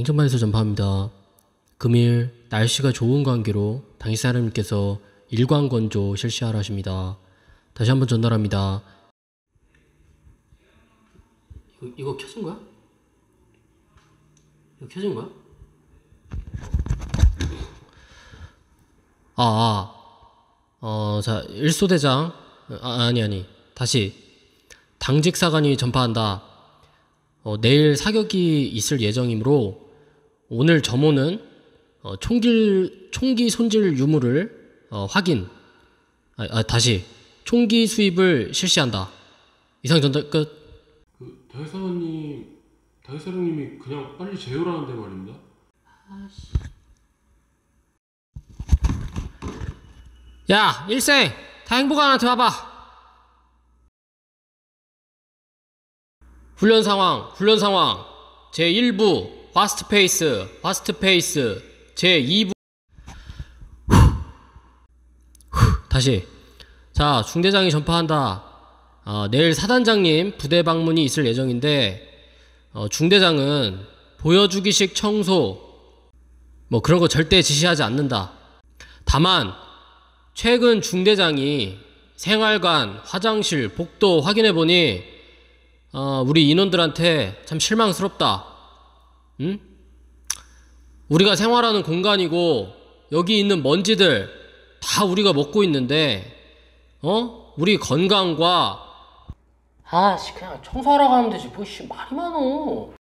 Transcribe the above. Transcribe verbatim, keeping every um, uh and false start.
행정반에서 전파합니다. 금일 날씨가 좋은 관계로 당직사령님께서 일광건조 실시하라 하십니다. 다시 한번 전달합니다. 이거, 이거 켜진 거야? 이거 켜진 거야? 아, 아. 어, 자, 일소대장. 아, 아니, 아니. 다시. 당직사관이 전파한다. 어, 내일 사격이 있을 예정이므로 오늘 점호는 어, 총기, 총기 손질 유무를 어, 확인. 아, 아, 다시. 총기 수입을 실시한다. 이상 전달 끝. 그 대사관님, 대사령님이 그냥 빨리 재우라는데 말입니다. 아씨. 야, 일생! 다 행보관한테 와봐! 훈련 상황, 훈련 상황. 제일 부, 화스트 페이스, 화스트 페이스. 제이 부. 다시. 자, 중대장이 전파한다. 어, 내일 사단장님 부대 방문이 있을 예정인데, 어, 중대장은 보여주기식 청소, 뭐 그런 거 절대 지시하지 않는다. 다만, 최근 중대장이 생활관, 화장실, 복도 확인해보니 어, 우리 인원들한테 참 실망스럽다. 응? 우리가 생활하는 공간이고 여기 있는 먼지들 다 우리가 먹고 있는데 어? 우리 건강과 아씨 그냥 청소하러 가면 되지 뭐 씨 말이 많어.